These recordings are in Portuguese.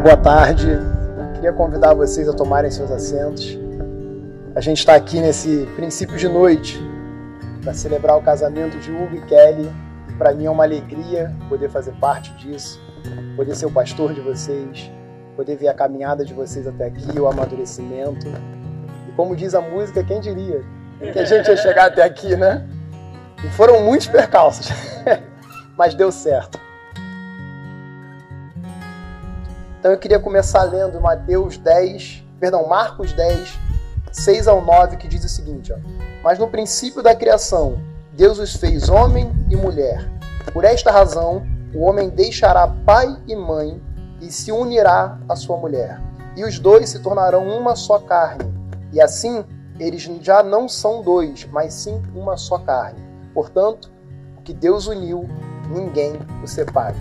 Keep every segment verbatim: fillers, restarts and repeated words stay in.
Boa tarde. Queria convidar vocês a tomarem seus assentos. A gente está aqui nesse princípio de noite para celebrar o casamento de Hugo e Kelly. Para mim é uma alegria poder fazer parte disso, poder ser o pastor de vocês, poder ver a caminhada de vocês até aqui, o amadurecimento. E como diz a música, quem diria que a gente ia chegar até aqui, né? E foram muitos percalços, mas deu certo. Então eu queria começar lendo Mateus dez, perdão, Marcos dez, seis ao nove, que diz o seguinte, ó. Mas no princípio da criação, Deus os fez homem e mulher. Por esta razão, o homem deixará pai e mãe e se unirá à sua mulher. E os dois se tornarão uma só carne. E assim, eles já não são dois, mas sim uma só carne. Portanto, o que Deus uniu, ninguém o separe.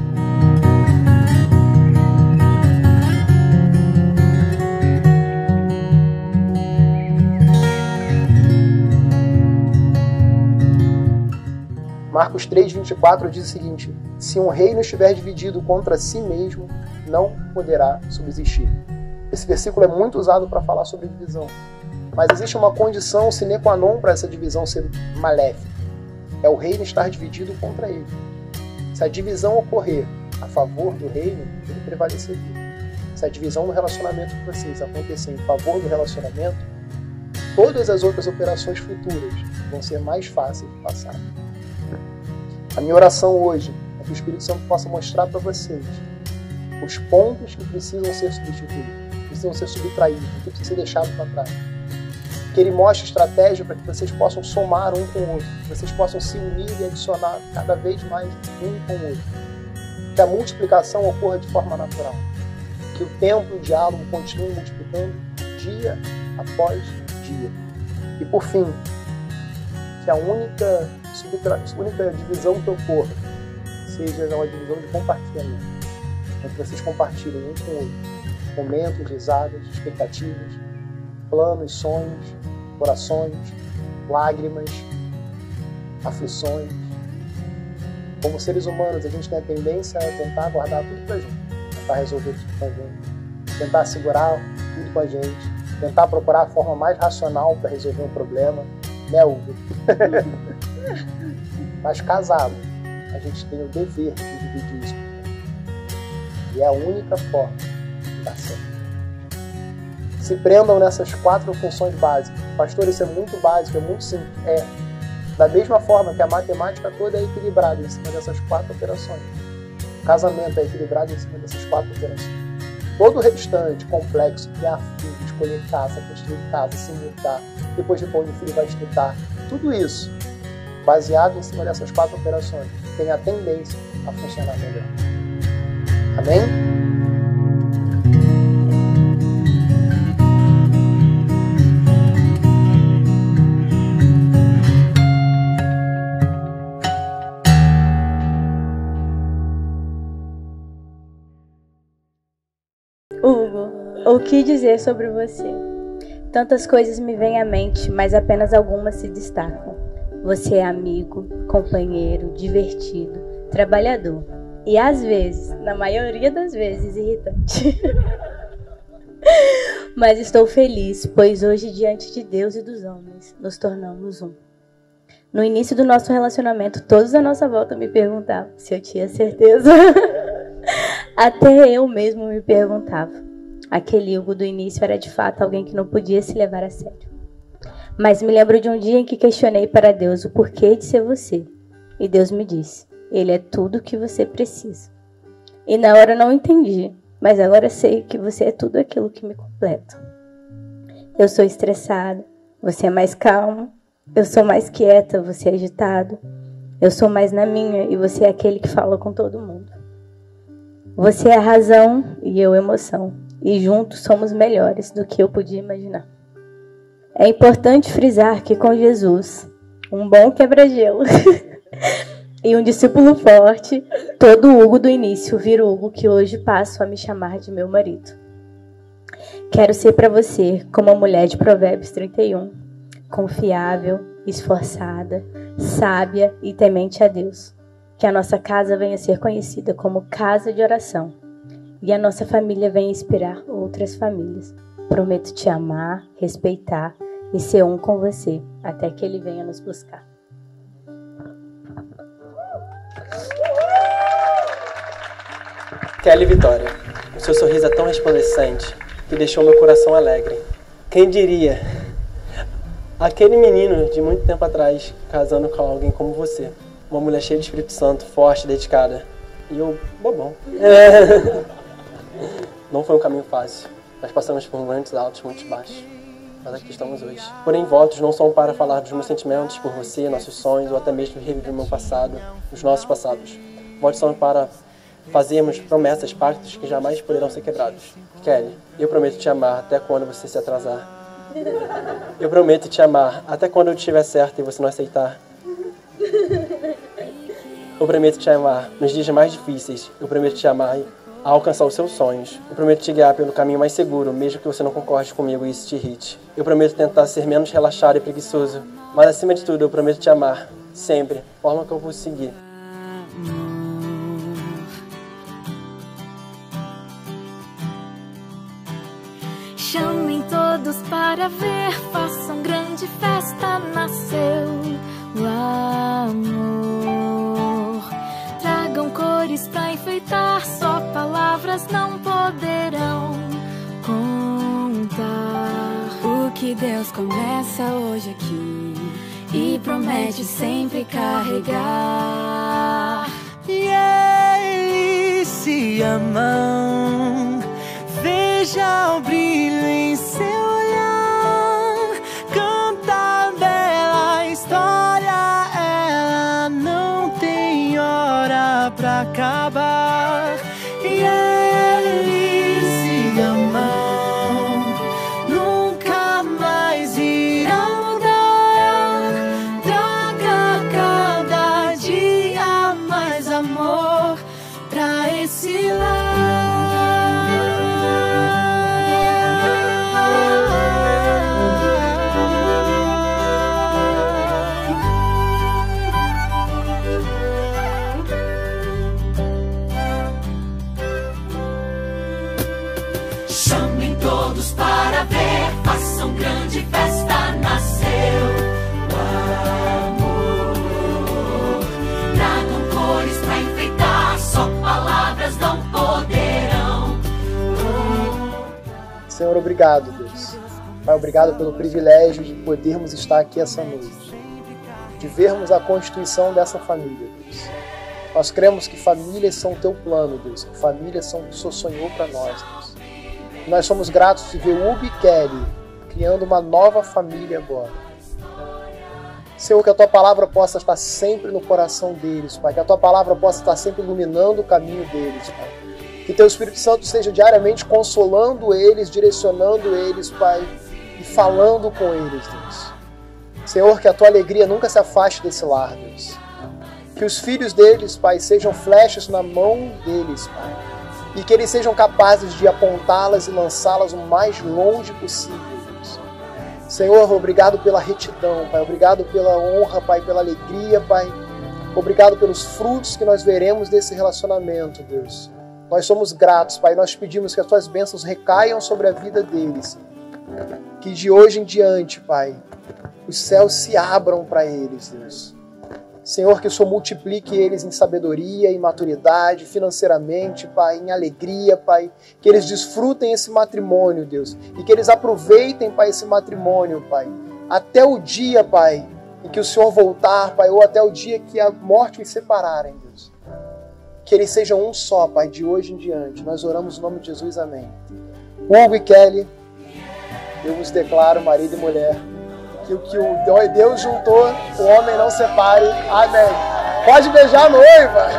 Marcos três, vinte e quatro diz o seguinte: se um reino estiver dividido contra si mesmo, não poderá subsistir. Esse versículo é muito usado para falar sobre divisão. Mas existe uma condição sine qua non para essa divisão ser maléfica. É o reino estar dividido contra ele. Se a divisão ocorrer a favor do reino, ele prevaleceria. Se a divisão no relacionamento de vocês acontecer em favor do relacionamento, todas as outras operações futuras vão ser mais fáceis de passar. A minha oração hoje é que o Espírito Santo possa mostrar para vocês os pontos que precisam ser substituídos, precisam ser subtraídos, que precisam ser deixados para trás. Que Ele mostre estratégia para que vocês possam somar um com o outro, que vocês possam se unir e adicionar cada vez mais um com o outro. Que a multiplicação ocorra de forma natural. Que o tempo e o diálogo continuem multiplicando dia após dia. E por fim, que a única a única divisão que ocorra seja uma divisão de compartilhamento, onde vocês compartilham um com o outro momentos, risadas, expectativas, planos, sonhos, corações, lágrimas, aflições. Como seres humanos, a gente tem a tendência a tentar guardar tudo pra gente, tentar resolver tudo com a gente, tentar segurar tudo com a gente, tentar procurar a forma mais racional para resolver um problema, né, Hugo? Mas casado, a gente tem o dever de dividir isso. E é a única forma de dar certo. Se prendam nessas quatro funções básicas. Pastor, isso é muito básico, é muito simples. É. Da mesma forma que a matemática toda é equilibrada em cima dessas quatro operações. O casamento é equilibrado em cima dessas quatro operações. Todo o restante, complexo, criar filho, escolher casa, construir casa, se mudar, depois de pôr o filho vai estudar, tudo isso baseado em cima dessas quatro operações, tem a tendência a funcionar melhor. Amém? Hugo, o que dizer sobre você? Tantas coisas me vêm à mente, mas apenas algumas se destacam. Você é amigo, companheiro, divertido, trabalhador e, às vezes, na maioria das vezes, irritante. Mas estou feliz, pois hoje, diante de Deus e dos homens, nos tornamos um. No início do nosso relacionamento, todos à nossa volta me perguntavam se eu tinha certeza. Até eu mesmo me perguntava. Aquele Hugo do início era, de fato, alguém que não podia se levar a sério. Mas me lembro de um dia em que questionei para Deus o porquê de ser você. E Deus me disse, Ele é tudo o que você precisa. E na hora não entendi, mas agora sei que você é tudo aquilo que me completa. Eu sou estressada, você é mais calmo. Eu sou mais quieta, você é agitado. Eu sou mais na minha e você é aquele que fala com todo mundo. Você é a razão e eu emoção. E juntos somos melhores do que eu podia imaginar. É importante frisar que com Jesus, um bom quebra-gelo e um discípulo forte, todo Hugo do início vira o Hugo que hoje passo a me chamar de meu marido. Quero ser para você como a mulher de Provérbios trinta e um, confiável, esforçada, sábia e temente a Deus. Que a nossa casa venha a ser conhecida como casa de oração e a nossa família venha inspirar outras famílias. Prometo te amar, respeitar e ser um com você, até que Ele venha nos buscar. Kelly Vitória, o seu sorriso é tão resplandecente que deixou meu coração alegre. Quem diria? Aquele menino de muito tempo atrás casando com alguém como você. Uma mulher cheia de Espírito Santo, forte, dedicada. E eu, bobão. É. Não foi um caminho fácil. Nós passamos por muitos altos, muitos baixos. Mas aqui estamos hoje. Porém, votos não são para falar dos meus sentimentos por você, nossos sonhos, ou até mesmo reviver o meu passado, os nossos passados. Votos são para fazermos promessas, pactos que jamais poderão ser quebrados. Kelly, eu prometo te amar até quando você se atrasar. Eu prometo te amar até quando eu estiver certo e você não aceitar. Eu prometo te amar nos dias mais difíceis. Eu prometo te amar a alcançar os seus sonhos. Eu prometo te guiar pelo caminho mais seguro, mesmo que você não concorde comigo e isso te irrite. Eu prometo tentar ser menos relaxado e preguiçoso. Mas acima de tudo, eu prometo te amar, sempre, forma que eu vou seguir. Chamem todos para ver, façam grande festa, nasceu o amor. Tragam cores pra enfeitar, só palavras não poderão contar. O que Deus começa hoje aqui e promete sempre carregar. E eles se amam, veja o brilho em seu olhar, canta a bela história, ela não tem hora pra acabar. E eles se amam, nunca mais irá mudar. Traga cada dia mais amor pra esse lar. Chamem todos para ver, façam grande festa, nasceu o amor. Tragam cores pra enfeitar, só palavras não poderão. Senhor, obrigado, Deus. Pai, obrigado pelo privilégio de podermos estar aqui essa noite, de vermos a constituição dessa família, Deus. Nós cremos que famílias são o teu plano, Deus, que famílias são o que o Senhor sonhou para nós, Deus. E nós somos gratos de ver o Hugo e Kelly criando uma nova família agora. Senhor, que a tua palavra possa estar sempre no coração deles, Pai, que a tua palavra possa estar sempre iluminando o caminho deles, Pai. Que teu Espírito Santo esteja diariamente consolando eles, direcionando eles, Pai, e falando com eles, Deus. Senhor, que a tua alegria nunca se afaste desse lar, Deus. Que os filhos deles, Pai, sejam flechas na mão deles, Pai. E que eles sejam capazes de apontá-las e lançá-las o mais longe possível, Deus. Senhor, obrigado pela retidão, Pai. Obrigado pela honra, Pai, pela alegria, Pai. Obrigado pelos frutos que nós veremos desse relacionamento, Deus. Nós somos gratos, Pai. Nós pedimos que as tuas bênçãos recaiam sobre a vida deles. Que de hoje em diante, Pai, os céus se abram para eles, Deus. Senhor, que o Senhor multiplique eles em sabedoria, em maturidade, financeiramente, Pai, em alegria, Pai. Que eles desfrutem esse matrimônio, Deus. E que eles aproveitem, Pai, esse matrimônio, Pai. Até o dia, Pai, em que o Senhor voltar, Pai, ou até o dia que a morte os separarem, Deus. Que eles sejam um só, Pai, de hoje em diante. Nós oramos no nome de Jesus, amém. Hugo e Kelly, eu vos declaro marido e mulher. Que o que o Deus juntou, o homem não separe. Amém. Pode beijar a noiva.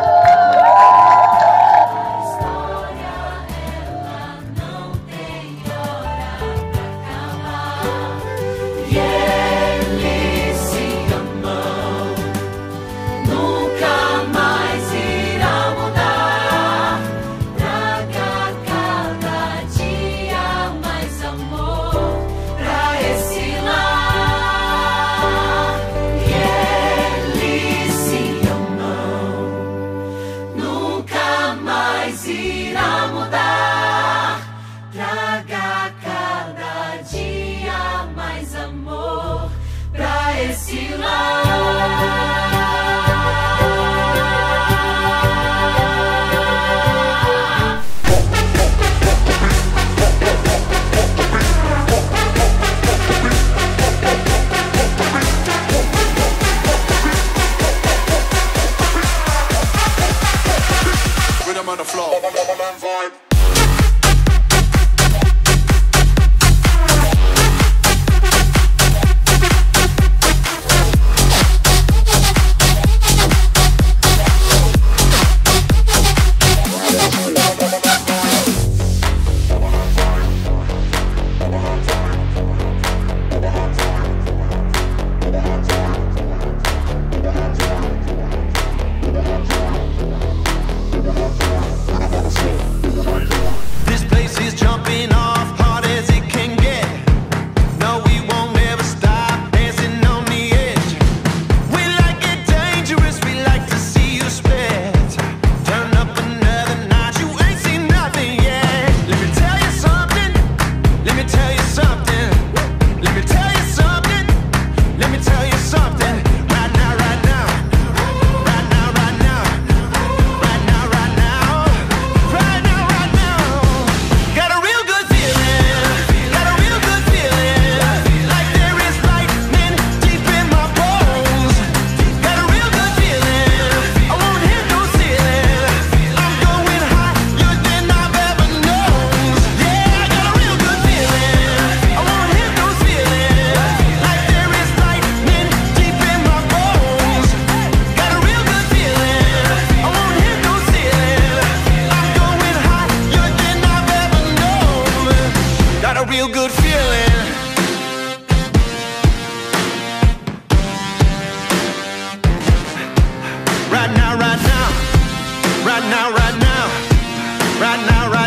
right now, right now, right now, right